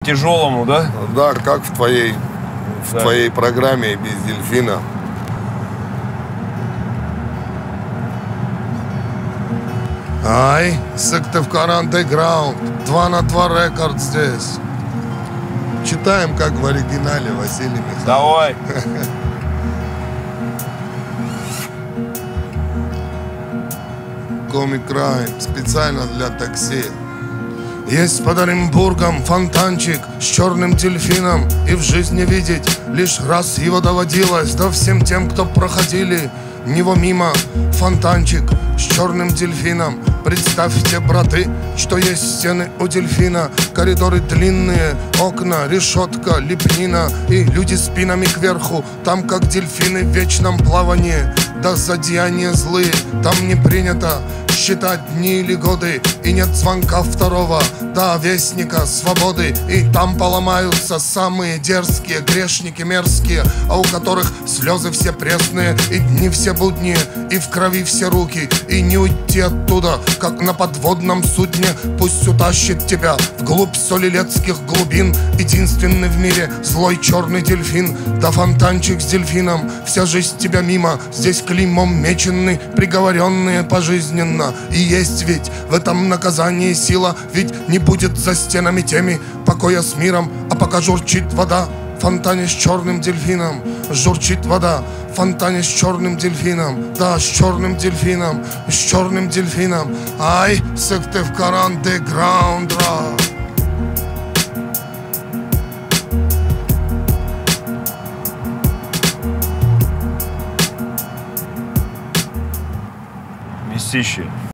по-тяжелому, да? Да, как в твоей программе без дельфина. Ай, Сыктывкар Underground, 2 на 2 рекорд здесь. Читаем, как в оригинале, Василий Михайлович. Давай. Комик Крайм, специально для такси. Есть под Оренбургом фонтанчик с черным дельфином, и в жизни видеть лишь раз его доводилось. Да всем тем, кто проходили него мимо, фонтанчик с черным дельфином. Представьте, браты, что есть стены у дельфина, коридоры длинные, окна, решетка, лепнина, и люди спинами кверху, там как дельфины в вечном плавании. Да злодеяния злые, там не принято считать дни или годы, и нет звонка второго, да вестника свободы. И там поломаются самые дерзкие грешники мерзкие, а у которых слезы все пресные, и дни все будние, и в крови все руки, и не уйти оттуда, как на подводном судне. Пусть утащит тебя вглубь солилецких глубин единственный в мире злой черный дельфин. Да фонтанчик с дельфином, вся жизнь тебя мимо, здесь клеймом меченный, приговоренные пожизненно. И есть ведь в этом наказании сила, ведь не будет за стенами теми покоя с миром. А пока журчит вода в фонтане с черным дельфином, журчит вода в фонтане с черным дельфином. Да, с черным дельфином, с черным дельфином. Ай, Сыктывкар Underground. Месище.